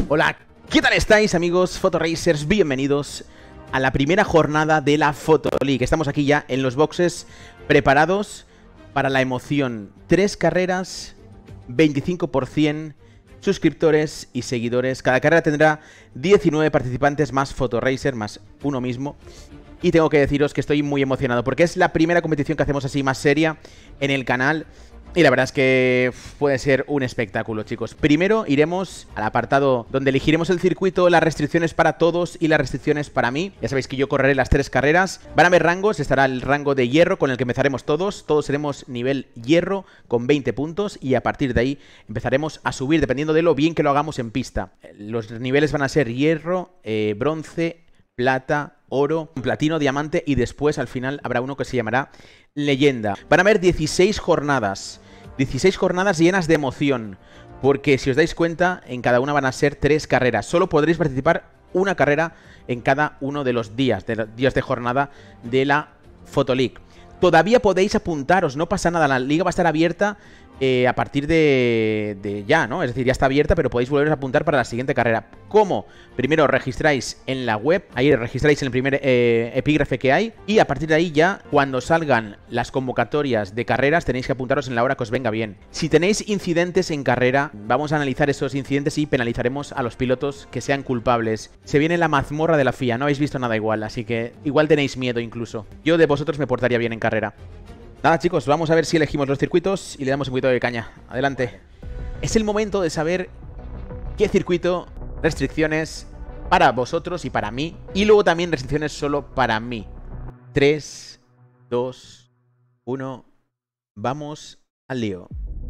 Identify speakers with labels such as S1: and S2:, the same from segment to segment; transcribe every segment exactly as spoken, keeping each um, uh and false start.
S1: Hola, ¿qué tal estáis, amigos Fotoracers? Bienvenidos a la primera jornada de la Photo League. Estamos aquí ya en los boxes preparados para la emoción. Tres carreras, veinticinco por cien suscriptores y seguidores. Cada carrera tendrá diecinueve participantes más Fotoracer, más uno mismo. Y tengo que deciros que estoy muy emocionado porque es la primera competición que hacemos así más seria en el canal. Y la verdad es que puede ser un espectáculo, chicos. Primero iremos al apartado donde elegiremos el circuito, las restricciones para todos y las restricciones para mí. Ya sabéis que yo correré las tres carreras. Van a haber rangos, estará el rango de hierro con el que empezaremos todos. Todos seremos nivel hierro con veinte puntos y a partir de ahí empezaremos a subir dependiendo de lo bien que lo hagamos en pista. Los niveles van a ser hierro, eh, bronce, plata, oro, platino, diamante y después al final habrá uno que se llamará leyenda. Van a haber dieciséis jornadas, dieciséis jornadas llenas de emoción, porque si os dais cuenta, en cada una van a ser tres carreras. Solo podréis participar una carrera en cada uno de los días, de los días de jornada de la Photo League. Todavía podéis apuntaros, no pasa nada, la liga va a estar abierta eh, a partir de, de ya, ¿no? Es decir, ya está abierta, pero podéis volver a apuntar para la siguiente carrera. ¿Cómo? Primero os registráis en la web, ahí registráis en el primer eh, epígrafe que hay, y a partir de ahí ya, cuando salgan las convocatorias de carreras, tenéis que apuntaros en la hora que os venga bien. Si tenéis incidentes en carrera, vamos a analizar esos incidentes y penalizaremos a los pilotos que sean culpables. Se viene la mazmorra de la F I A, no habéis visto nada igual, así que igual tenéis miedo incluso. Yo de vosotros me portaría bien en carrera. Nada, chicos, vamos a ver si elegimos los circuitos y le damos un poquito de caña. Adelante. Es el momento de saber qué circuito, restricciones para vosotros y para mí. Y luego también restricciones solo para mí. tres, dos, uno. Vamos al lío.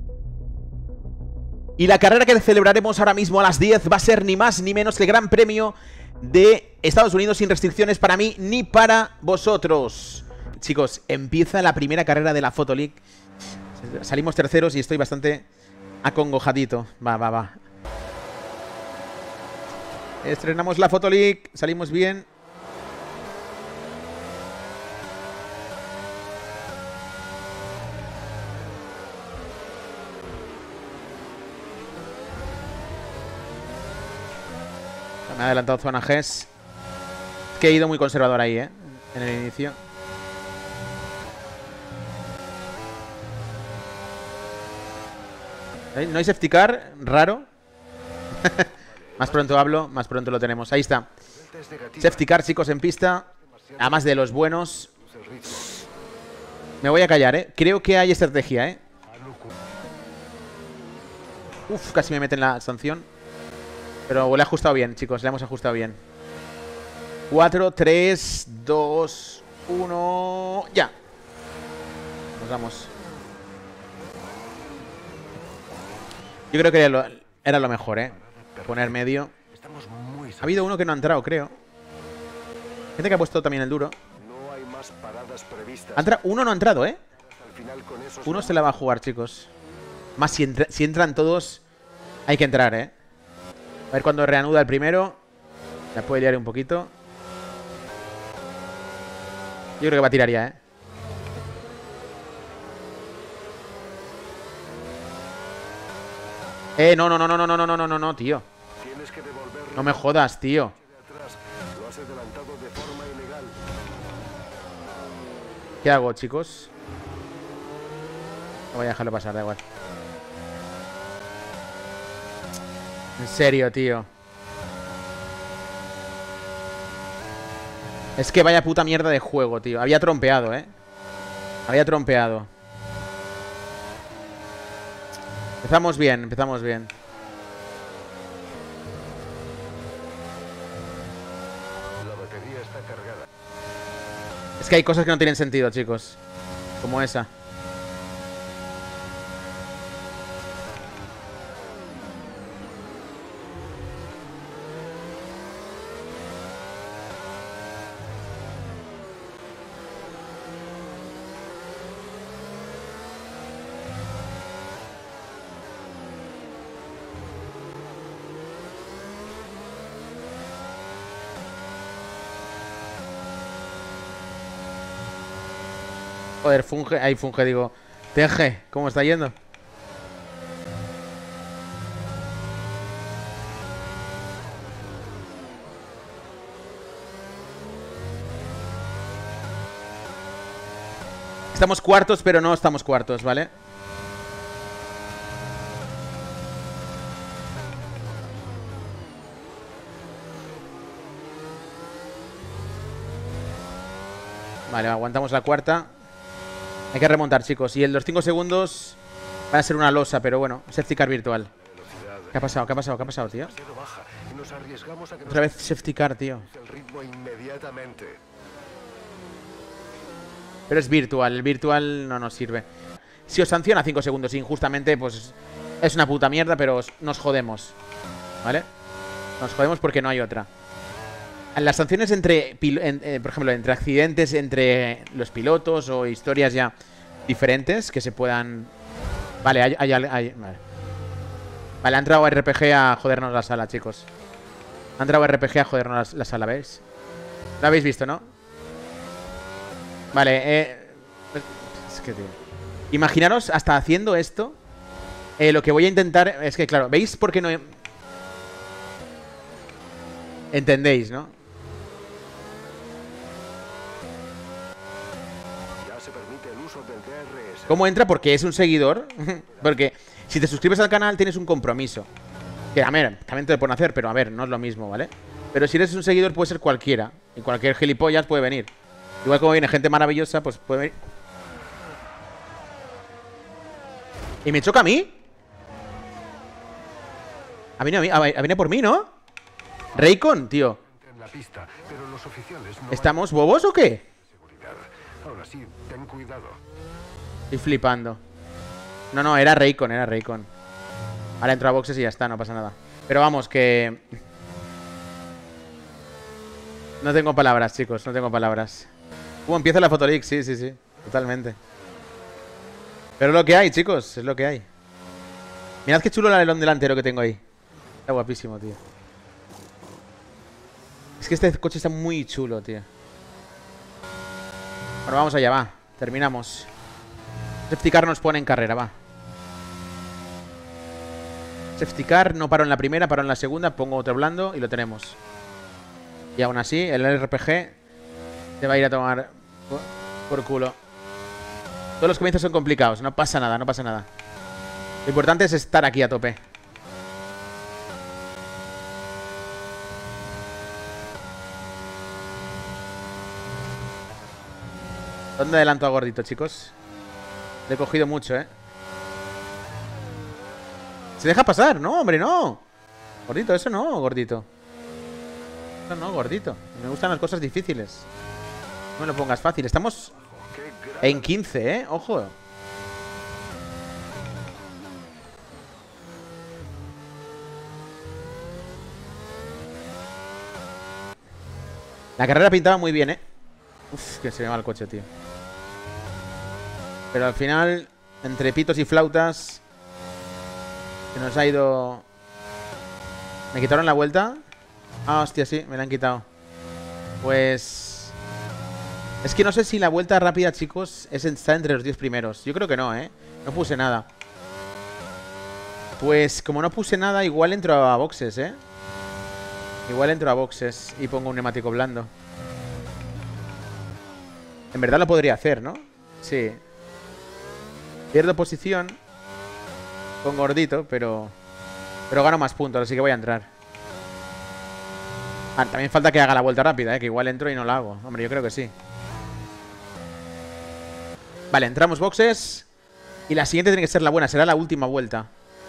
S1: Y la carrera que celebraremos ahora mismo a las diez va a ser ni más ni menos que el Gran Premio de Estados Unidos sin restricciones para mí ni para vosotros. Chicos, empieza la primera carrera de la Photo League. Salimos terceros y estoy bastante acongojadito. Va, va, va. Estrenamos la Photo League. Salimos bien. Me ha adelantado Zona G E S. Que he ido muy conservador ahí, ¿eh? En el inicio. ¿No hay safety car? Raro. Más pronto hablo, más pronto lo tenemos. Ahí está. Safety car, chicos, en pista. Además de los buenos. Me voy a callar, ¿eh? Creo que hay estrategia, ¿eh? Uf, casi me meten la sanción. Pero le he ajustado bien, chicos. Le hemos ajustado bien. cuatro, tres, dos, uno... Ya. Nos vamos. Yo creo que era lo, era lo mejor, ¿eh? Poner medio. Ha habido uno que no ha entrado, creo. Gente que ha puesto también el duro. Entra, uno no ha entrado, ¿eh? Uno se la va a jugar, chicos. Más si, entra, si entran todos, hay que entrar, ¿eh? A ver cuando reanuda el primero. Me puede liar un poquito. Yo creo que va a tirar ya, ¿eh? Eh, no, no, no, no, no, no, no, no, no, no, tío. No me jodas, tío. ¿Qué hago, chicos? No voy a dejarlo pasar, da igual. En serio, tío. Es que vaya puta mierda de juego, tío. Había trompeado, eh. Había trompeado. Empezamos bien, empezamos bien.
S2: La batería está cargada.
S1: Es que hay cosas que no tienen sentido, chicos. Como esa. Joder, funge, ahí funge, digo. T G, ¿cómo está yendo? Estamos cuartos, pero no estamos cuartos, ¿vale? Vale, aguantamos la cuarta. Hay que remontar, chicos. Y en los cinco segundos van a ser una losa, pero bueno, safety car virtual. ¿Qué ha pasado? ¿Qué ha pasado? ¿Qué ha pasado, tío? Otra vez safety car, tío. Pero es virtual, el virtual no nos sirve. Si os sanciona cinco segundos injustamente, pues es una puta mierda, pero nos jodemos, ¿vale? Nos jodemos porque no hay otra. Las sanciones entre, en, eh, por ejemplo, entre accidentes entre los pilotos o historias ya diferentes que se puedan... Vale, hay, hay, hay vale. Vale, ha entrado R P G a jodernos la sala, chicos. Ha entrado R P G a jodernos la, la sala, ¿veis? Lo habéis visto, ¿no? Vale, eh... Es que, tío. Imaginaros hasta haciendo esto. Eh, lo que voy a intentar... Es que, claro, ¿veis por qué no... He... Entendéis, ¿no?
S2: Ya se permite el uso del D R S.
S1: ¿Cómo entra? Porque es un seguidor. Porque si te suscribes al canal tienes un compromiso. Que, a ver, también te lo pueden hacer, pero a ver, no es lo mismo, ¿vale? Pero si eres un seguidor puede ser cualquiera. Y cualquier gilipollas puede venir. Igual como viene gente maravillosa, pues puede venir. ¿Y me choca a mí? Ha venido, a mí, ha venido por mí, ¿no? Raycon, tío.
S2: En la pista, pero los oficiales no
S1: ¿Estamos bobos o qué?
S2: seguridad. Ahora sí, ten cuidado.
S1: Estoy flipando. No, no, era Raycon, era Raycon. Ahora entro a boxes y ya está, no pasa nada. Pero vamos, que... No tengo palabras, chicos, no tengo palabras. Uh, empieza la Fotoleak, sí, sí, sí. Totalmente. Pero es lo que hay, chicos, es lo que hay. Mirad qué chulo el alerón delantero que tengo ahí. Está guapísimo, tío. Es que este coche está muy chulo, tío. Bueno, vamos allá, va. Terminamos. Safety car nos pone en carrera, va. Safety car, no paro en la primera, paro en la segunda. Pongo otro blando y lo tenemos. Y aún así, el R P G te va a ir a tomar por, por culo. Todos los comienzos son complicados. No pasa nada, no pasa nada. Lo importante es estar aquí a tope. ¿Dónde adelanto a Gordito, chicos? Le he cogido mucho, ¿eh? Se deja pasar, no, hombre, no. Gordito, eso no, Gordito. Eso no, Gordito. Me gustan las cosas difíciles. No me lo pongas fácil. Estamos en quince, ¿eh? Ojo. La carrera pintaba muy bien, ¿eh? Uf, que se me va el coche, tío. Pero al final, entre pitos y flautas, se nos ha ido... ¿Me quitaron la vuelta? Ah, hostia, sí, me la han quitado. Pues... Es que no sé si la vuelta rápida, chicos, es está entre los diez primeros. Yo creo que no, ¿eh? No puse nada. Pues como no puse nada, igual entro a boxes, ¿eh? Igual entro a boxes y pongo un neumático blando. En verdad lo podría hacer, ¿no? Sí. Pierdo posición con Gordito, pero... Pero gano más puntos, así que voy a entrar. Ah, también falta que haga la vuelta rápida, ¿eh? Que igual entro y no la hago. Hombre, yo creo que sí. Vale, entramos boxes. Y la siguiente tiene que ser la buena, será la última vuelta.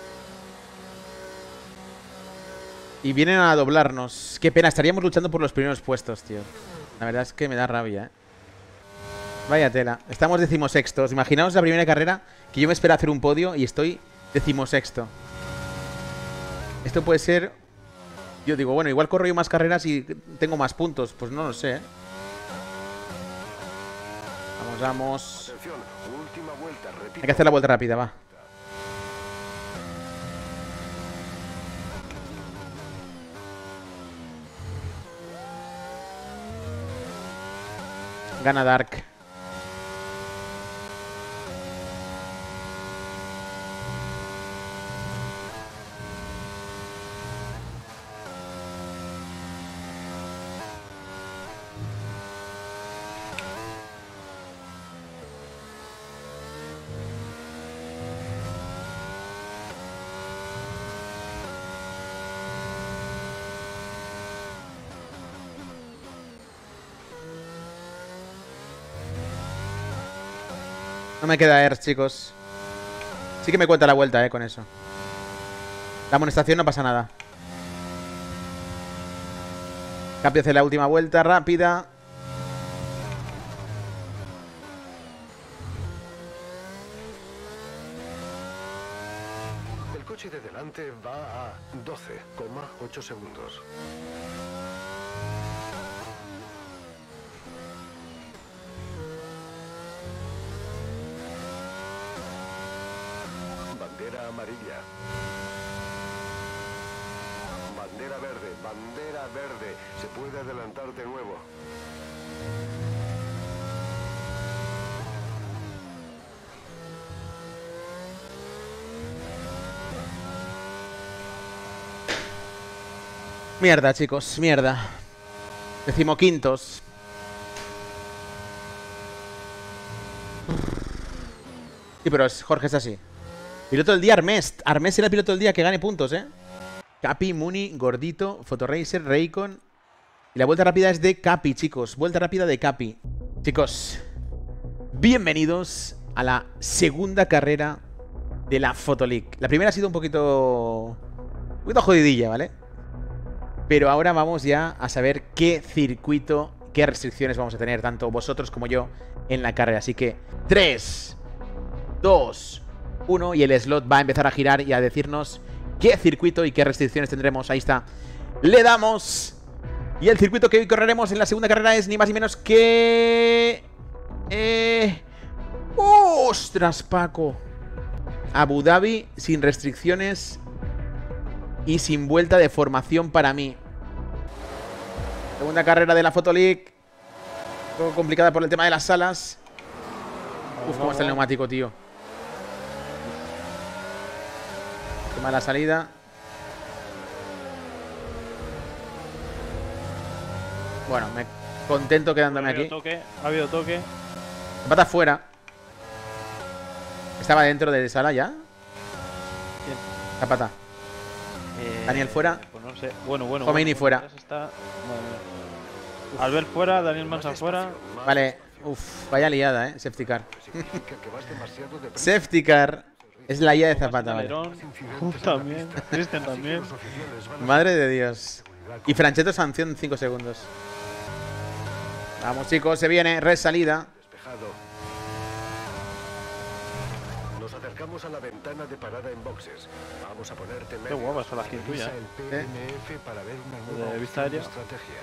S1: Y vienen a doblarnos. Qué pena, estaríamos luchando por los primeros puestos, tío. La verdad es que me da rabia, ¿eh? Vaya tela. Estamos decimosextos. Imaginaos la primera carrera que yo me espero hacer un podio y estoy decimosexto. Esto puede ser... Yo digo, bueno, igual corro yo más carreras y tengo más puntos. Pues no lo sé, ¿eh? Vamos, vamos.
S2: Atención, última vuelta, repito.
S1: Hay que hacer la vuelta rápida, va. Gana Dark. No me queda air, chicos. Sí que me cuenta la vuelta, eh, con eso. La amonestación no pasa nada. Capi hace la última vuelta rápida.
S2: El coche de delante va a doce coma ocho segundos. Bandera amarilla. Bandera verde, bandera verde. Se puede adelantar de nuevo.
S1: Mierda, chicos, mierda. Decimoquintos. Sí, pero es, Jorge es así. Piloto del día, Armest. Armest será el piloto del día que gane puntos, ¿eh? Capi, Muni, Gordito, Fotoracer, Raycon. Y la vuelta rápida es de Capi, chicos. Vuelta rápida de Capi. Chicos, bienvenidos a la segunda carrera de la Fotoleague. La primera ha sido un poquito... Un poquito jodidilla, ¿vale? Pero ahora vamos ya a saber qué circuito, qué restricciones vamos a tener, tanto vosotros como yo, en la carrera. Así que tres, dos, uno y el slot va a empezar a girar y a decirnos qué circuito y qué restricciones tendremos. Ahí está. Le damos. Y el circuito que hoy correremos en la segunda carrera es ni más ni menos que... Eh... ¡Ostras, Paco! Abu Dhabi sin restricciones y sin vuelta de formación para mí. Segunda carrera de la Fotoleague. Un poco complicada por el tema de las salas. Uf, cómo está el neumático, tío. El tema de la salida. Bueno, me contento quedándome aquí.
S3: Toque, ha habido toque.
S1: Pata fuera. ¿Estaba dentro de sala ya?
S3: ¿Quién?
S1: Zapata.
S3: Eh,
S1: Daniel fuera.
S3: Pues no sé. Bueno, bueno.
S1: Khomeini
S3: bueno,
S1: fuera.
S3: Está... Madre mía. Albert fuera, Daniel Mansa fuera.
S1: Vale. Uf, vaya liada, eh. Safety car. Safety car. Es la I A de Zapata, vale.
S3: Uf, también. Cristian también.
S1: Madre de Dios. Y Franchetto sanción en cinco segundos. Vamos, chicos, se viene. Resalida.
S2: Nos acercamos a la ventana de parada en boxes. Vamos a ponerte
S3: Qué guapa está la skin tuya.
S2: el P M F para ver una nueva
S3: De vista
S2: opción de
S3: aérea.
S2: estrategia.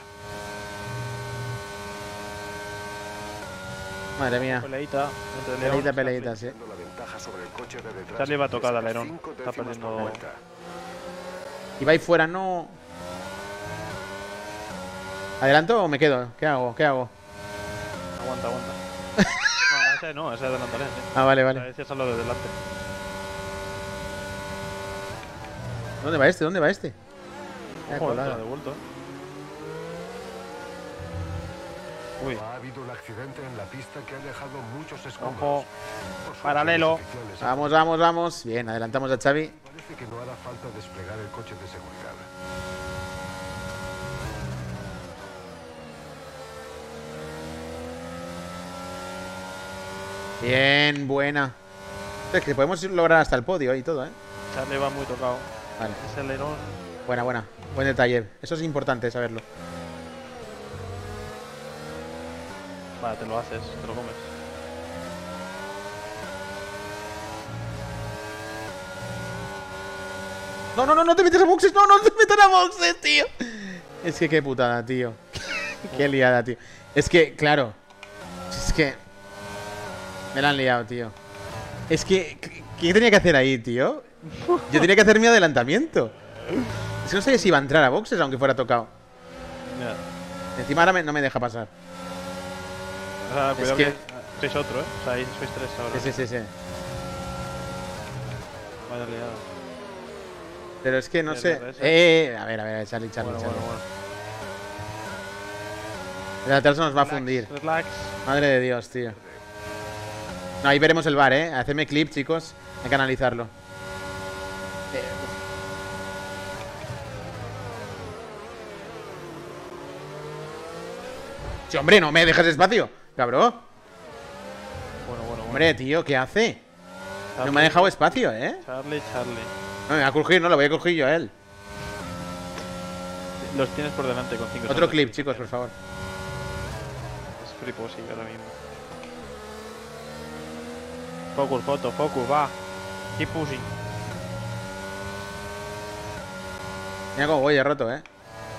S1: Madre mía.
S3: Peleita. Entre León.
S1: Peleita, peleita, sí.
S2: La ventaja sobre el coche de detrás.
S3: Charlie va a tocar
S2: Le
S3: al
S2: saca
S3: alerón.
S2: cinco
S3: Está
S2: décimas por
S3: perdiendo-
S2: vuelta.
S1: Y va ahí fuera, no. ¿Adelanto o me quedo? ¿Qué hago? ¿Qué hago?
S3: Aguanta, aguanta. No, ese no, ese adelantaré. Sí.
S1: Ah, vale,
S3: O
S1: vale.
S3: sea, ese es lo de delante.
S1: ¿Dónde va este? ¿Dónde va este? Ya,
S3: Ojo,
S1: colado.
S3: entra de vuelto. Uy,
S2: Ha habido un accidente en la pista que ha dejado muchos escombros.
S3: ojo.
S2: Por suerte,
S3: Paralelo.
S2: los oficiales han-
S1: Vamos, vamos, vamos. Bien, adelantamos a Xavi.
S2: Parece que no hará falta desplegar el coche de seguridad.
S1: Bien, buena. Es que podemos lograr hasta el podio y todo, ¿eh?
S3: Charlie va muy tocado.
S1: Vale.
S3: Ese alerón.
S1: Buena, buena. Buen detalle. Eso es importante saberlo.
S3: Vale, te lo haces, te lo comes.
S1: No, no, no, no te metas a boxes. No, no te metas a boxes, tío. Es que qué putada, tío. Qué liada, tío. Es que, claro. Es que... Me la han liado, tío. Es que... ¿Qué tenía que hacer ahí, tío? Yo tenía que hacer mi adelantamiento. Es que no sé si iba a entrar a boxes aunque fuera tocado.
S3: Mira.
S1: Encima ahora me- no me deja pasar.
S3: O sea, cuidado
S1: que-
S3: que... Sois otro, ¿eh? O sea, ahí sois tres ahora.
S1: Sí, sí, sí, sí.
S3: Vaya liada.
S1: Pero es que no
S3: Sí,
S1: sé.
S3: R R S.
S1: Eh, a ver, a ver, Charlie, Charlie,
S3: Bueno,
S1: Charlie.
S3: bueno, bueno.
S1: El atrás nos va a
S3: Relax,
S1: fundir.
S3: Relax.
S1: Madre de Dios, tío. No, ahí veremos el bar, ¿eh? Hacedme clip, chicos. Hay que analizarlo. Eh, Sí, hombre, no me dejes espacio, cabrón.
S3: Bueno, bueno, bueno.
S1: Hombre, tío, ¿qué hace?
S3: Charlie,
S1: No me ha dejado espacio, ¿eh?
S3: Charlie, Charlie.
S1: No, me va a crujir, no, lo voy a crujir yo a él.
S3: Los tienes por delante con cinco
S1: Otro
S3: segundos.
S1: clip, chicos, por favor.
S3: Es free pussy ahora mismo. Focus, foto, focus, va. Keep pushing.
S1: Mira cómo voy, he roto, ¿eh?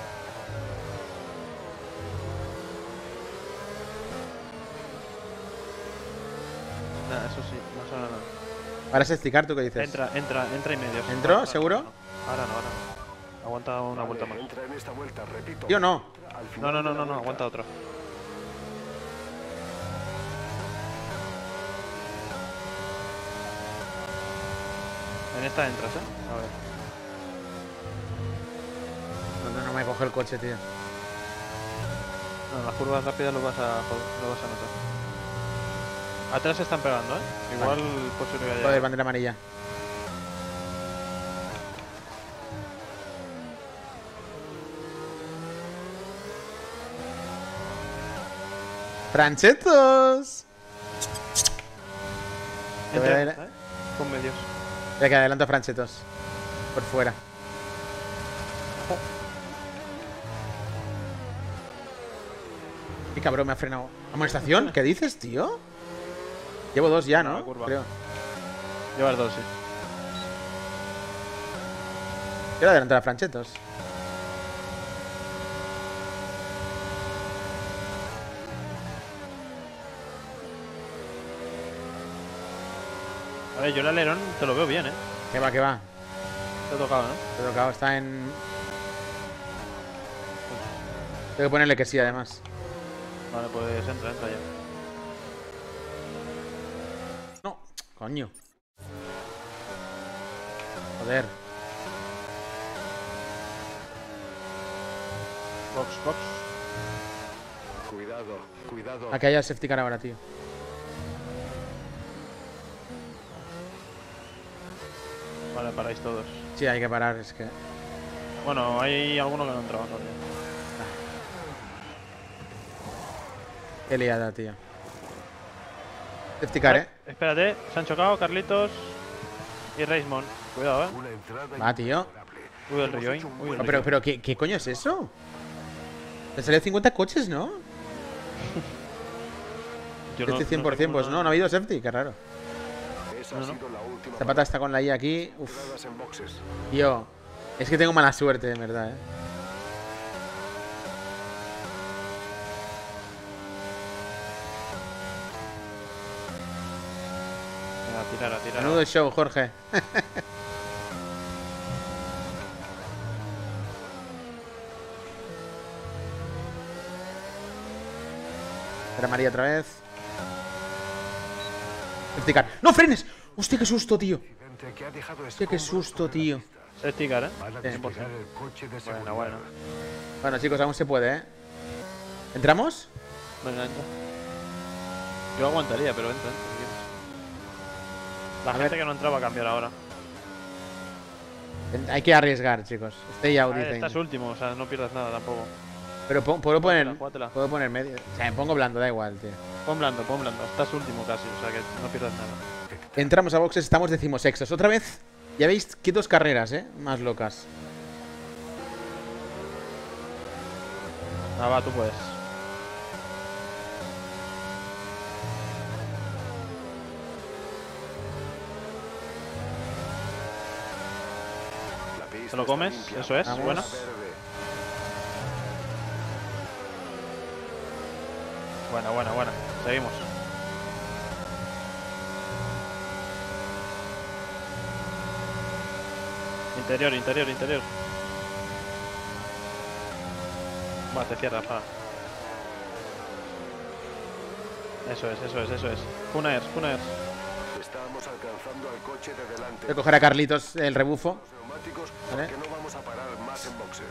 S3: Nah, eso sí, no suena nada.
S1: Para explicar, ¿tú qué dices?
S3: Entra, entra, entra y medio.
S1: ¿Entró?
S3: Ahora,
S1: ¿Seguro?
S3: Ahora no, ahora no. Ahora no. Aguanta una vuelta más.
S2: Entra en esta vuelta, repito.
S1: Yo no.
S2: Al
S3: No,
S2: final
S3: no,
S2: de
S3: no,
S2: la
S3: no, no,
S2: vuelta.
S3: aguanta otra. En esta entras, ¿eh? A ver.
S1: No, no, no me coge el coche, tío.
S3: No, en las curvas rápidas lo vas a, lo vas a notar. Atrás se están pegando, ¿eh? Igual posibilidad de
S1: Joder,
S3: llegar.
S1: bandera amarilla. ¡Franchetos! Te voy a
S3: Entra,
S1: dar-
S3: ¿eh? Con medios.
S1: Ya que adelanto a Franchetos. Por fuera. Qué cabrón, me ha frenado. ¿Amonestación? ¿Qué dices, tío? Llevo dos ya,
S3: No,
S1: ¿no?
S3: la curva.
S1: Creo.
S3: Llevas dos, sí.
S1: Quiero adelantar a Franchetos.
S3: A ver, yo el alerón te lo veo bien, ¿eh?
S1: Que va, que va.
S3: Te ha tocado, ¿no?
S1: Te he tocado, está en... Tengo que ponerle que sí, además.
S3: Vale, pues entra, entra ya.
S1: No, coño. Joder.
S3: Box, box.
S2: Cuidado, cuidado.
S1: A que haya safety car ahora, tío.
S3: Vale, paráis todos.
S1: Sí, hay que parar, es que...
S3: Bueno, hay alguno que no ha entrado todavía.
S1: Qué liada, tío. Safety car, ¿eh?
S3: Espérate, se han chocado Carlitos y Reismond. Cuidado, eh.
S2: Una entrada
S1: Va, tío.
S3: Uy, el Rioin. Uy, el
S1: No, pero,
S3: Rioin.
S1: pero ¿qué, ¿qué coño es eso? Te salió cincuenta coches, ¿no?
S3: Yo no-
S1: Este cien por
S3: no sé
S1: cien,
S3: cómo
S1: pues no, no ha habido safety, qué raro.
S2: Esa
S3: No,
S2: ha
S3: no.
S2: sido la última
S1: Zapata está con la I aquí. Uf,
S2: entradas en boxes.
S1: tío. Es que tengo mala suerte, en verdad, ¿eh?
S3: Venga, a tirar, a tirar.
S1: Menudo show, Jorge. Era María otra vez. Safety car. ¡No frenes! ¡Hostia, qué susto, tío!
S2: Accidente que ha dejado
S1: Hostia, qué
S2: escombros
S1: susto,
S2: sobre la
S1: tío.
S2: pista.
S3: Safety car, eh.
S2: Van a
S1: Sí.
S2: despegar el coche de seguridad.
S3: Bueno, bueno.
S1: Bueno, chicos, aún se puede, ¿eh? ¿Entramos?
S3: Venga, entra. Yo aguantaría, pero entra, entra. si quieres. La
S1: A
S3: gente
S1: ver.
S3: que no entra va a cambiar ahora.
S1: Hay que arriesgar, chicos. Stay out,
S3: A ver,
S1: dicen.
S3: estás último, o sea, no pierdas nada tampoco.
S1: Pero pon- puedo poner...
S3: Júgatela, júgatela.
S1: Puedo poner medio. O sea, me pongo blando, da igual, tío.
S3: Pon blando, pon blando. Estás último casi, o sea que no pierdas nada.
S1: Entramos a boxes, estamos decimosextos. Otra vez, ya veis que dos carreras, ¿eh? Más locas.
S3: Ah, va, tú puedes.
S2: La pista
S3: ¿Te lo
S2: está
S3: comes?
S2: limpia.
S3: Eso es,
S1: Vamos.
S3: bueno.
S2: Verde.
S3: Buena, buena, buena. Seguimos. Interior, interior, interior. Va, te cierras, para. Eso es, eso es, eso es. Funaers, Funaers.
S2: Estamos alcanzando al coche de delante.
S1: Voy a coger a Carlitos el rebufo.
S2: Los neumáticos,
S1: Vale.
S2: porque no vamos a parar más en boxes.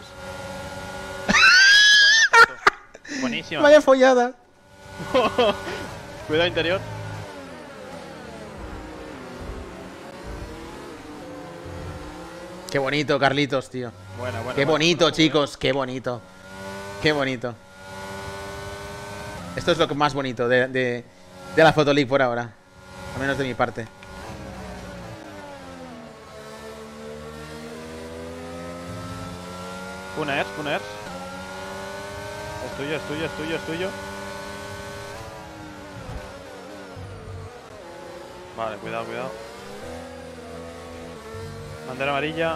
S3: Buena foto. Buenísima.
S1: Vaya follada.
S3: Cuidado interior.
S1: Qué bonito, Carlitos, tío.
S3: Buena, buena.
S1: Qué
S3: buena,
S1: bonito,
S3: buena,
S1: chicos. Qué bonito. Qué bonito. Esto es lo que más bonito de, de, de la Foto League por ahora. Al menos de mi parte.
S3: Puners, Puners. Es tuyo, es tuyo, es tuyo, es tuyo. Vale, cuidado, cuidado. Bandera amarilla.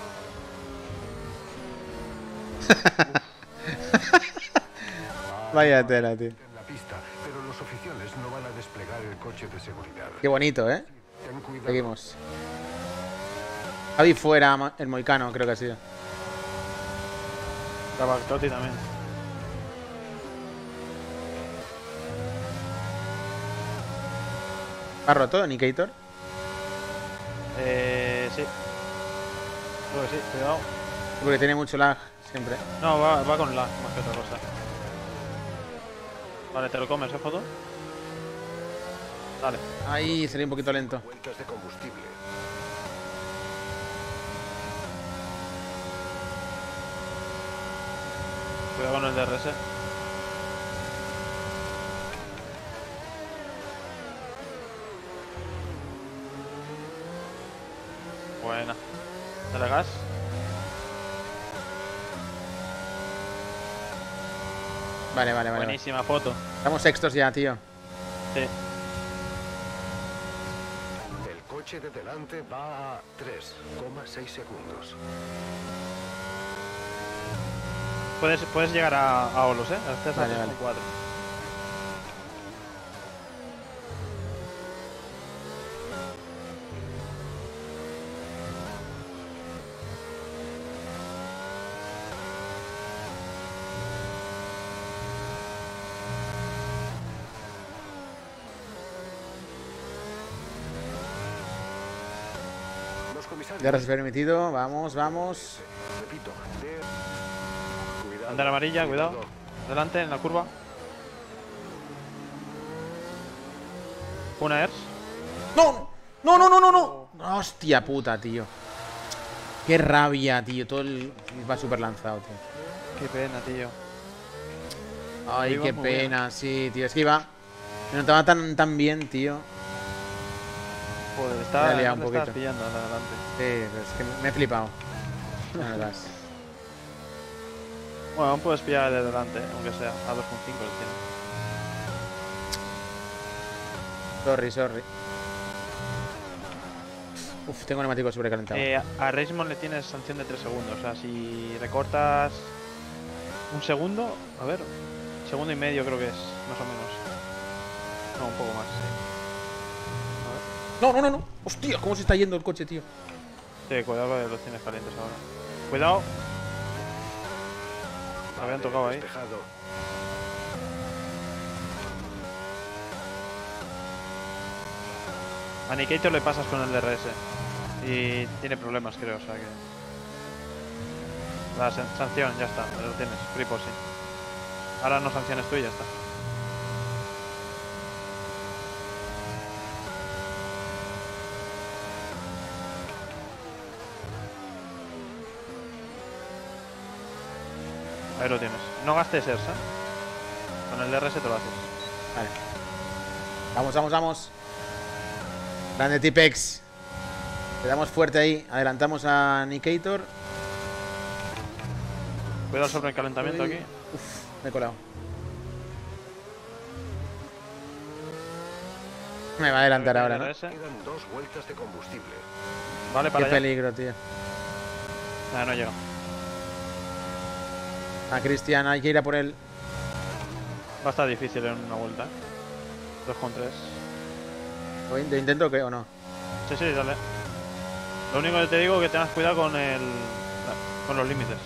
S1: Vaya tela, tío.
S2: En la pista, pero los oficiales no van a desplegar el coche de seguridad.
S1: Qué bonito, ¿eh?
S2: Ten cuidado.
S1: Seguimos. Javi fuera, ma- el moicano, creo que ha sido.
S3: Cabalcotti también.
S1: ¿Ha roto, Indicator?
S3: Eh, sí. Creo que sí, cuidado.
S1: Porque tiene mucho lag, siempre.
S3: No, va, va con lag más que otra cosa. Vale, te lo comes, ¿eh, foto? Dale.
S1: Ahí sería un poquito lento.
S2: Vueltas de combustible.
S3: Cuidado con el D R S. Buena. Dale gas.
S1: Vale, vale, vale.
S3: Buenísima foto.
S1: Estamos sextos ya, tío.
S3: Sí.
S2: El coche de delante va a tres coma seis segundos.
S3: Puedes, puedes llegar a, a Olos, ¿eh? Estás a
S1: Vale,
S3: tres
S1: vale.
S3: coma cuatro.
S2: Los comisarios.
S1: Ya has permitido. Vamos, vamos.
S2: Repito, de... Cuidado.
S3: Bandera amarilla, cuidado. Delante, en la curva. Una ERS.
S1: ¡No! ¡No, no, no, no, no! ¡Hostia puta, tío! ¡Qué rabia, tío! Todo el... Va súper lanzado, tío.
S3: Qué pena, tío.
S1: Ay,
S3: Iba
S1: qué
S3: muy bien.
S1: pena, sí, tío. Es que iba... Me notaba tan, tan bien, tío.
S3: Joder,
S1: Me
S3: está,
S1: ha liado
S3: no
S1: un
S3: le estabas
S1: poquito.
S3: pillando adelante.
S1: Sí, pero es que me he flipado. La verdad.
S3: Bueno, aún puedes pillar de delante, ¿eh? Aunque sea a dos coma cinco le tiene.
S1: Sorry, sorry. Uf, tengo neumático sobrecalentado.
S3: Eh, a Reismond le tienes sanción de tres segundos. O sea, si recortas un segundo, a ver, segundo y medio creo que es, más o menos. No, un poco más, sí.
S1: No, no, no, no. Hostia, ¿cómo se está yendo el coche, tío?
S3: Sí, cuidado que los tienes calientes ahora. Cuidado. Me habían tocado ahí.
S2: Despejado.
S3: A Nicator le pasas con el D R S. Y tiene problemas, creo, o sea que... La san- sanción, ya está, lo tienes, free sí. Ahora no sanciones tú y ya está. Ahí lo tienes. No gastes ERS, ¿eh? Con el D R S te lo haces.
S1: Vale. Vamos, vamos, vamos. Grande Tipex. Le damos fuerte ahí. Adelantamos a Nicator.
S3: Cuidado sobre el calentamiento aquí.
S1: Uf, me he colado. Me va a adelantar ahora, ¿no?
S3: D R S.
S2: Quedan dos vueltas de combustible.
S3: Vale,
S1: Qué
S3: para allá.
S1: peligro, tío.
S3: Ah, no llega.
S1: A Cristian, hay que ir a por él.
S3: Va a estar difícil en una vuelta, ¿eh? dos con tres.
S1: ¿Lo in- lo intento o qué? ¿O no?
S3: Sí, sí, dale. Lo único que te digo es que tengas cuidado con el... con los límites.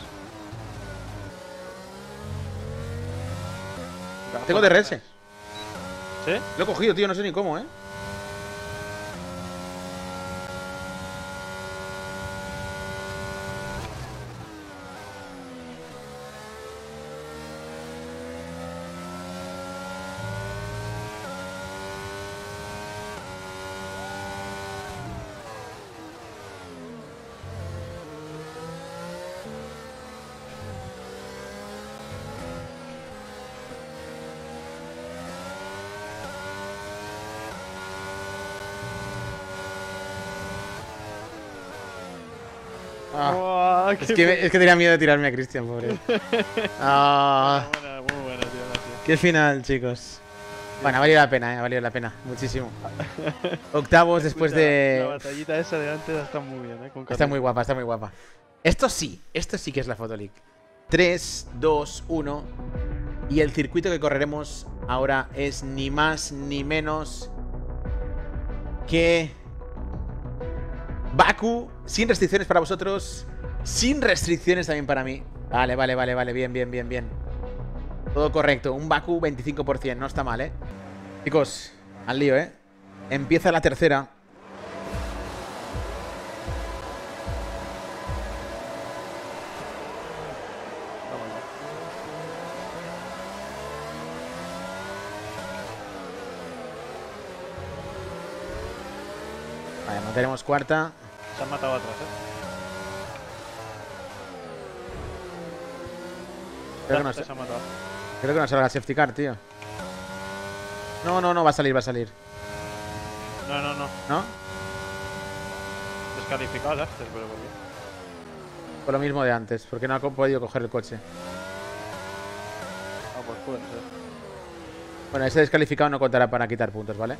S1: Tengo D R S.
S3: ¿Sí?
S1: Lo he cogido, tío. No sé ni cómo, ¿eh? Ah,
S3: Buah,
S1: es,
S3: qué
S1: que, me- es que tenía miedo de tirarme a Cristian, pobre. Ah,
S3: buena, muy buena, tío, gracias.
S1: qué final, chicos. Bueno, ha valido la pena, eh, ha valido la pena. Muchísimo. Octavos después
S3: Escucha, La
S1: de...
S3: batallita esa de antes está muy bien, ¿eh? Con
S1: Está
S3: Carlos.
S1: muy guapa, está muy guapa. Esto sí, esto sí que es la Fotoleague. tres, dos, uno. Y el circuito que correremos ahora es ni más ni menos que Baku, sin restricciones para vosotros, sin restricciones también para mí. Vale, vale, vale, vale, bien, bien, bien, bien. Todo correcto, un Baku veinticinco por ciento, no está mal, ¿eh? Chicos, al lío, ¿eh? Empieza la tercera. Vale, mantenemos cuarta.
S3: Se han matado atrás, ¿eh?
S1: Creo que no,
S3: se han matado.
S1: creo que no salga safety car, tío. No, no, no, va a salir, va a salir.
S3: No, no, no.
S1: ¿No?
S3: Descalificado Laster, pero ¿por qué?
S1: Por lo mismo de antes, porque no ha co- podido coger el coche.
S3: Ah, pues puede ser.
S1: Bueno, ese descalificado no contará para quitar puntos, ¿vale?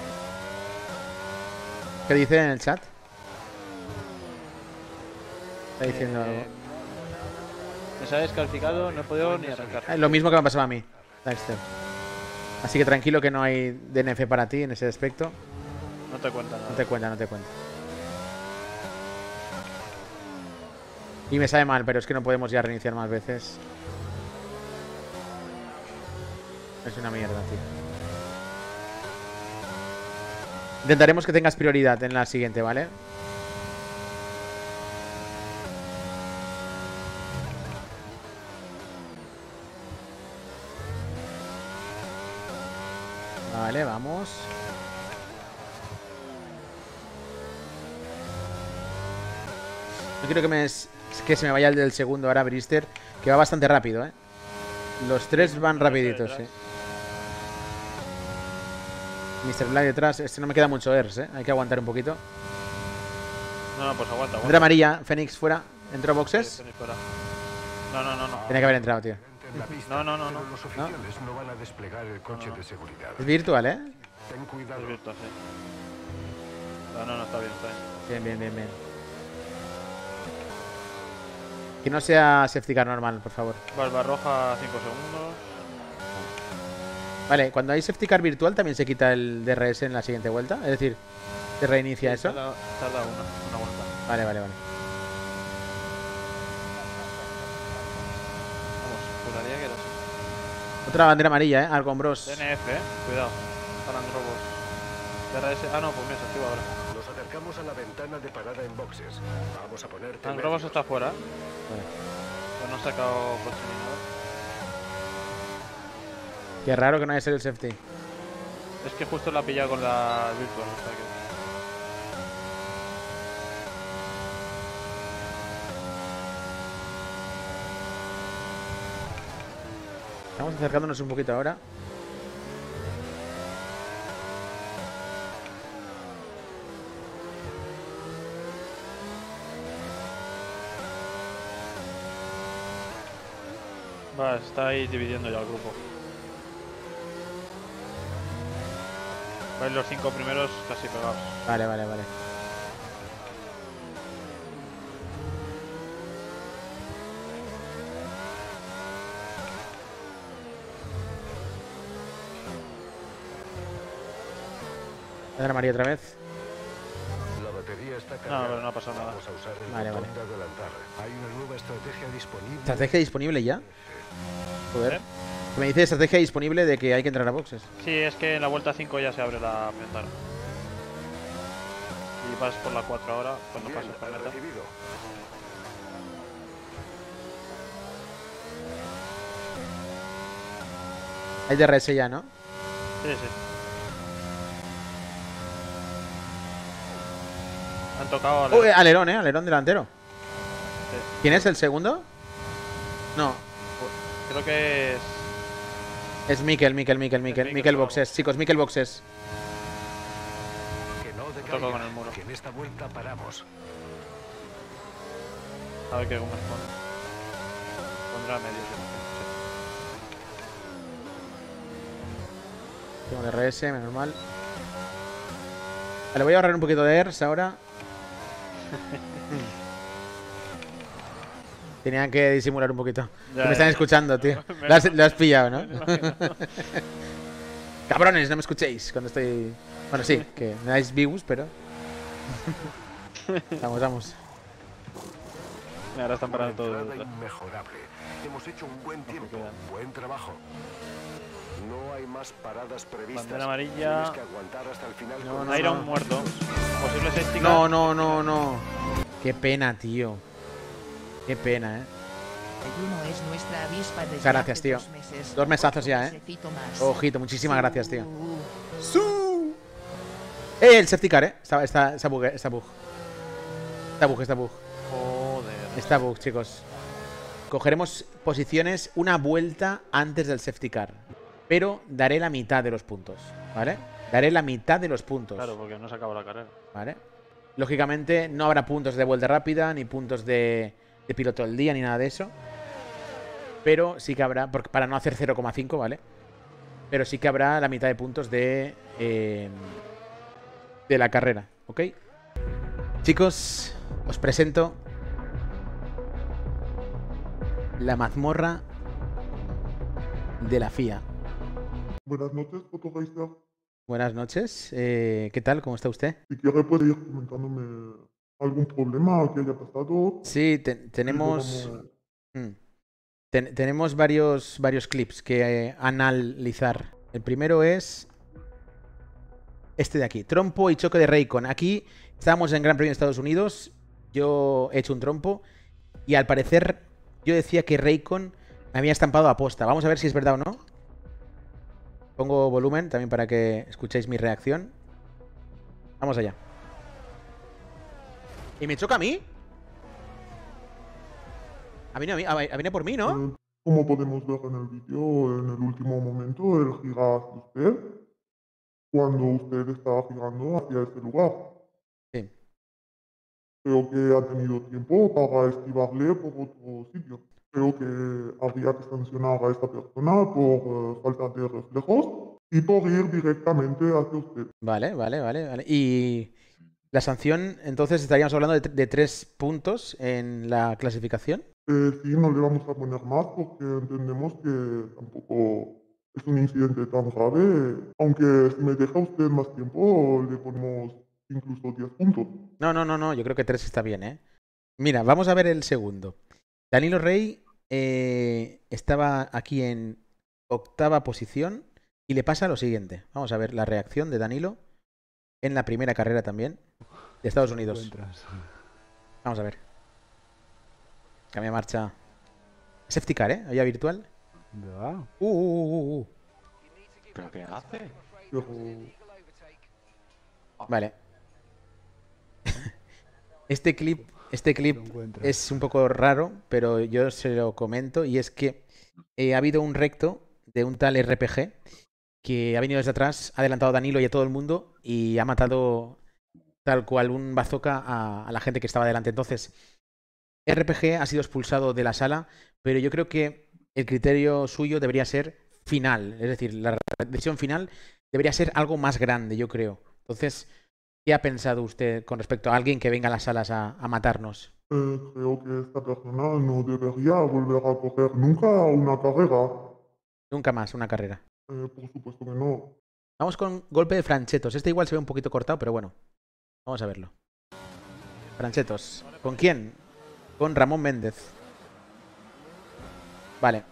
S1: ¿Qué dice en el chat? Está diciendo
S3: Eh,
S1: algo.
S3: Me se ha descalificado, no he podido ni arrancar.
S1: Eh, lo mismo que me pasaba a mí, Dexter. Así que tranquilo que no hay D N F para ti en ese aspecto.
S3: No te cuenta nada.
S1: No te cuenta, no te cuenta. Y me sabe mal, pero es que no podemos ya reiniciar más veces. Es una mierda, tío. Intentaremos que tengas prioridad en la siguiente, ¿vale? Vale, vamos. No quiero que, me, es- que se me vaya el del segundo ahora, Brister, que va bastante rápido, ¿eh? Los tres van rapiditos, sí. mister Black detrás. Este no me queda mucho E R S, ¿eh? Hay que aguantar un poquito.
S3: No, no, pues aguanta,
S1: Entra
S3: aguanta.
S1: amarilla, Fénix fuera. ¿Entró boxes?
S3: Sí, tenéis fuera. No, no, no, no.
S1: Tiene que haber entrado, tío.
S2: En la pista,
S3: No, no, no,
S2: pero
S3: no.
S2: los oficiales no van a desplegar el coche
S3: No, no.
S2: de seguridad.
S1: Es virtual, ¿eh?
S2: Ten cuidado.
S3: Es virtual, sí. No, no, no, está bien, está bien.
S1: Bien, bien, bien, bien. Que no sea safety car normal, por favor.
S3: Barbarroja, cinco segundos.
S1: Vale, cuando hay safety car virtual también se quita el D R S en la siguiente vuelta. Es decir, se reinicia eso.
S3: Tarda, tarda una, una vuelta.
S1: Vale, vale, vale.
S3: Vamos, juraría que era así.
S1: Otra bandera amarilla, ¿eh? Algombros.
S3: D N F, eh. Cuidado. Paran robos. D R S. Ah, no, pues mira, se activa ahora.
S2: Nos acercamos a la ventana de parada en boxes. Vamos a ponerte
S3: Angrobos
S2: medios.
S3: está fuera.
S1: Vale.
S3: Pues no ha sacado coche ni nada.
S1: Qué raro que no haya sido el safety.
S3: Es que justo la ha pillado con la virtual. O sea que...
S1: Estamos acercándonos un poquito ahora.
S3: Va, está ahí dividiendo ya el grupo. Vais los cinco primeros casi pegados.
S1: Vale, vale, vale. Bandera amarilla otra vez.
S2: La batería está
S3: No,
S2: cargada.
S3: pero no ha pasado nada.
S2: Vamos a usar el
S1: Vale,
S2: botón
S1: vale.
S2: de adelantar. Hay una nueva estrategia disponible.
S1: ¿Estrategia disponible ya? Joder.
S3: ¿Eh?
S1: Que me dice estrategia disponible de que hay que entrar a boxes.
S3: Sí, es que en la vuelta cinco ya se abre la ventana. Y vas por la cuatro ahora, cuando
S2: Bien,
S3: pases por meta.
S2: recibido.
S1: Hay D R S ya, ¿no?
S3: Sí, sí. Han tocado al...
S1: Uy, alerón, ¿eh? Alerón delantero.
S3: Sí.
S1: ¿Quién es el segundo? No,
S3: Creo que es...
S1: es Mikel, Mikel, Mikel, Mikel.
S3: Mikel
S1: Mikel
S3: solo.
S1: boxes, chicos, Mikel boxes.
S2: Que no
S3: Toco
S2: decaiga,
S3: con el muro.
S2: que en esta vuelta paramos.
S3: A ver qué gomas pone. Pondrá medios, yo
S1: Tengo el R S, menos mal. Vale, voy a ahorrar un poquito de E R S ahora. Tenían que disimular un poquito.
S3: Ya,
S1: Que me están
S3: ya.
S1: escuchando, tío.
S3: Me
S1: Lo has,
S3: imagino.
S1: lo has pillado, ¿no?
S3: Me imagino.
S1: Cabrones, no me escuchéis cuando estoy... Bueno, sí, que me dais views, pero... Vamos, vamos.
S3: Mira, ahora están
S2: Una
S3: parando todo.
S2: entrada inmejorable. Hemos hecho un buen tiempo.
S3: quedan.
S2: Buen trabajo. No hay más paradas previstas.
S3: Bandera amarilla.
S2: Tienes que aguantar hasta el final.
S1: No,
S2: con
S1: no,
S2: los
S3: Iron
S1: no.
S3: muerto. Posible safety car.
S1: No, no, no, no. Qué pena, tío. Qué pena, eh.
S4: Ayuno es nuestra avispa desde
S1: Muchas gracias,
S4: hace
S1: tío.
S4: dos meses.
S1: Dos mesazos ya, eh.
S4: Necesito más.
S1: Ojito, muchísimas gracias, tío.
S4: Uh,
S1: ¡Su! ¡Eh! El safety car, eh. Está, está, está bug, eh, está bug. Está bug, está bug.
S3: Joder.
S1: Está bug, chicos. Cogeremos posiciones una vuelta antes del safety car. Pero daré la mitad de los puntos, ¿vale? Daré la mitad de los puntos.
S3: Claro, porque no se acaba la carrera.
S1: ¿Vale? Lógicamente no habrá puntos de vuelta rápida, ni puntos de, de piloto del día, ni nada de eso. Pero sí que habrá, porque, para no hacer cero coma cinco, ¿vale? Pero sí que habrá la mitad de puntos de, eh, de la carrera, ¿ok? Chicos, os presento la mazmorra de la F I A.
S5: Buenas noches, Fotoracer.
S1: Buenas noches, eh, ¿qué tal? ¿Cómo está usted?
S5: Si quiere puede ir comentándome algún problema que haya pasado.
S1: Sí, te- tenemos... Mm. Ten- tenemos varios, varios clips que eh, analizar. El primero es este de aquí. Trompo y choque de Raycon. Aquí estábamos en Gran Premio de Estados Unidos. Yo he hecho un trompo. Y al parecer yo decía que Raycon me había estampado a posta. Vamos a ver si es verdad o no. Pongo volumen también para que escuchéis mi reacción. Vamos allá. ¿Y me choca a mí? Ha venido, a mí, ha venido por mí, ¿no?
S5: Eh, como podemos ver en el vídeo, en el último momento él gira hacia usted cuando usted está girando hacia ese lugar.
S1: Sí.
S5: Creo que ha tenido tiempo para esquivarle por otro sitio. Creo que habría que sancionar a esta persona por eh, falta de reflejos y por ir directamente hacia usted.
S1: Vale, vale, vale, vale. Y la sanción, entonces estaríamos hablando de, de tres puntos en la clasificación.
S5: Eh, sí, no le vamos a poner más porque entendemos que tampoco es un incidente tan grave, aunque si me deja usted más tiempo le ponemos incluso diez puntos.
S1: No, no, no, no, yo creo que tres está bien, ¿eh? Mira, vamos a ver el segundo. Danilo Rey eh, estaba aquí en octava posición y le pasa lo siguiente. Vamos a ver la reacción de Danilo en la primera carrera también de Estados Unidos. Vamos a ver. Cambia marcha. Safety car, ¿eh? Había virtual.
S6: Ya.
S1: Uh, uh, uh, uh.
S6: ¿Pero qué hace?
S5: Pero
S1: Vale. Este clip, este clip
S6: Lo encuentras.
S1: es un poco raro, pero yo se lo comento. Y es que eh, ha habido un recto de un tal R P G que ha venido desde atrás, ha adelantado a Danilo y a todo el mundo y ha matado tal cual un bazooka a, a la gente que estaba delante. Entonces, R P G ha sido expulsado de la sala, pero yo creo que el criterio suyo debería ser final. Es decir, la decisión final debería ser algo más grande, yo creo. Entonces, ¿qué ha pensado usted con respecto a alguien que venga a las salas a, a matarnos?
S5: eh, creo que esta persona no debería volver a coger nunca una carrera.
S1: Nunca más una carrera.
S5: Eh, por supuesto que no.
S1: Vamos con golpe de Franchetos. Este igual se ve un poquito cortado, pero bueno. Vamos a verlo. Franchetos. ¿Con quién? Con Ramón Méndez. Vale.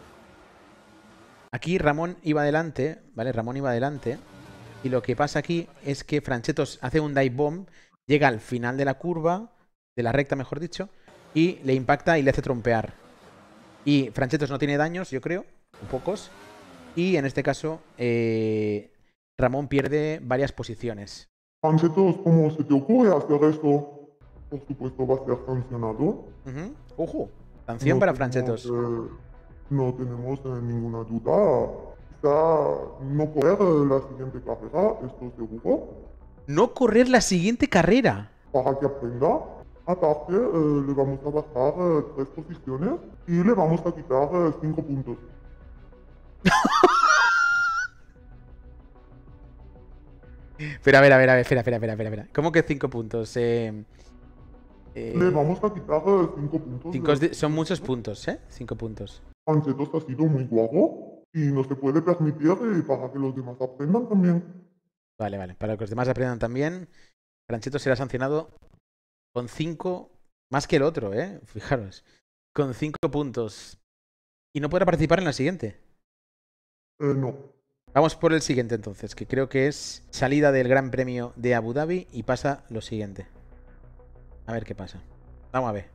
S1: Aquí Ramón iba adelante, ¿vale? Ramón iba adelante. Y lo que pasa aquí es que Franchetos hace un dive bomb, llega al final de la curva, de la recta mejor dicho, y le impacta y le hace trompear. Y Franchetos no tiene daños, yo creo, pocos. Y en este caso, eh, Ramón pierde varias posiciones.
S5: Franchetos, ¿cómo se te ocurre hacer esto? Por supuesto va a ser sancionado.
S1: Ujú. Ojo, sanción
S5: No
S1: para
S5: tenemos,
S1: Franchetos.
S5: eh, no tenemos eh, ninguna duda. Quizá no correr eh, la siguiente carrera, esto seguro,
S1: No correr la siguiente carrera.
S5: para que aprenda. Aparte, eh, le vamos a bajar eh, tres posiciones y le vamos a quitar eh, cinco puntos.
S1: Pero a ver, a ver, a ver, espera, espera, espera, espera, espera. ¿Cómo que cinco puntos? Eh, eh,
S5: Le vamos a quitar eh, cinco puntos.
S1: cinco es
S5: de-
S1: de- son muchos puntos, ¿eh? Cinco puntos.
S5: Anchetos ha sido muy guapo y no se puede permitir eh, para que los demás aprendan también.
S1: Vale, vale. Para que los demás aprendan también, Francheto será sancionado con cinco, más que el otro, ¿eh? Fijaros. Con cinco puntos. Y no podrá participar en la siguiente.
S5: Eh, no.
S1: Vamos por el siguiente entonces, que creo que es salida del Gran Premio de Abu Dhabi y pasa lo siguiente. A ver qué pasa. Vamos a ver.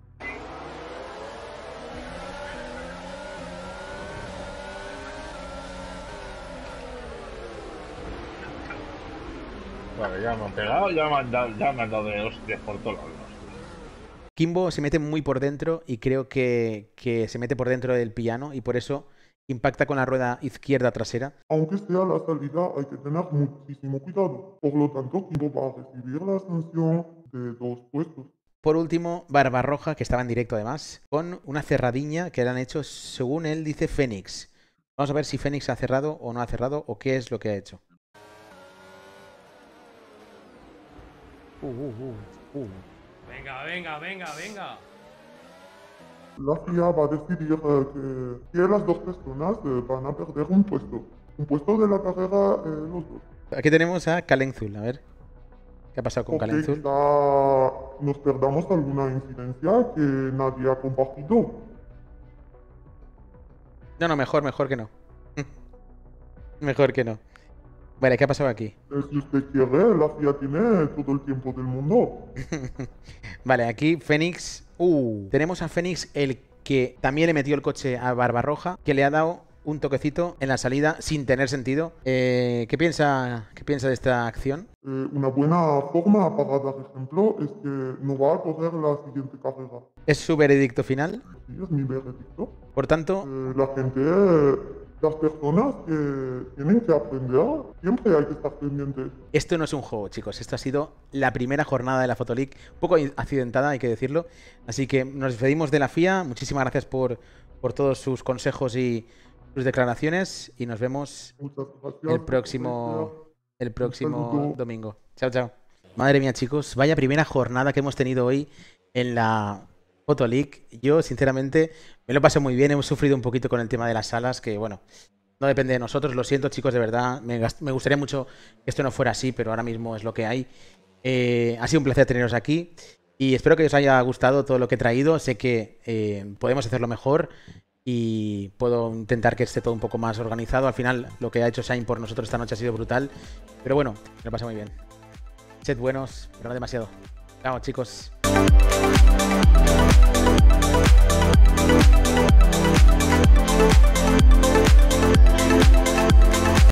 S7: Vale, ya me han pegado, ya me han dado, ya me han dado de hostias por todos lados.
S1: Kimbo se mete muy por dentro y creo que, que se mete por dentro del piano y por eso impacta con la rueda izquierda trasera.
S5: Aunque sea la salida, hay que tener muchísimo cuidado. Por lo tanto, Kimbo va a recibir la sanción de dos puestos.
S1: Por último, Barbarroja, que estaba en directo además, con una cerradiña que le han hecho, según él dice, Fénix. Vamos a ver si Fénix ha cerrado o no ha cerrado o qué es lo que ha hecho. Uh, uh, uh, uh.
S8: Venga, venga, venga, venga.
S5: La F I A va a decidir eh, que, que las dos personas eh, van a perder un puesto. Un puesto de la carrera eh, los dos.
S1: Aquí tenemos a Calenzul, a ver. ¿Qué ha pasado con
S5: Porque
S1: Calenzul?
S5: quizá nos perdamos alguna incidencia que nadie ha compartido.
S1: No, no, mejor, mejor que no. Mejor que no. Vale, ¿qué ha pasado aquí?
S5: Eh, si usted quiere, la F I A tiene todo el tiempo del mundo.
S1: Vale, aquí Fénix. Uh, tenemos a Fénix, el que también le metió el coche a Barbarroja, que le ha dado un toquecito en la salida sin tener sentido. Eh, ¿qué piensa, qué piensa de esta acción?
S5: Eh, una buena forma para dar ejemplo es que no va a correr la siguiente carrera.
S1: ¿Es su veredicto final?
S5: Sí, es mi veredicto.
S1: Por tanto,
S5: Eh, la gente, eh, las personas que tienen que aprender, siempre hay que estar pendientes.
S1: esto no es un juego, chicos. Esto ha sido la primera jornada de la Photo League. Un poco accidentada, hay que decirlo. Así que nos despedimos de la F I A. Muchísimas gracias por, por todos sus consejos y sus declaraciones. Y nos vemos
S5: Muchas gracias.
S1: el próximo, el próximo
S5: saludo.
S1: domingo. Chao, chao. Madre mía, chicos. Vaya primera jornada que hemos tenido hoy en la Photo League. Yo, sinceramente, me lo pasé muy bien. Hemos sufrido un poquito con el tema de las salas, que bueno, no depende de nosotros. Lo siento, chicos, de verdad. Me, gast- me gustaría mucho que esto no fuera así, pero ahora mismo es lo que hay. Eh, ha sido un placer teneros aquí y espero que os haya gustado todo lo que he traído. Sé que eh, podemos hacerlo mejor y puedo intentar que esté todo un poco más organizado. Al final, lo que ha hecho Shine por nosotros esta noche ha sido brutal. Pero bueno, me lo pasé muy bien. Sed buenos, pero no demasiado. Chao, chicos.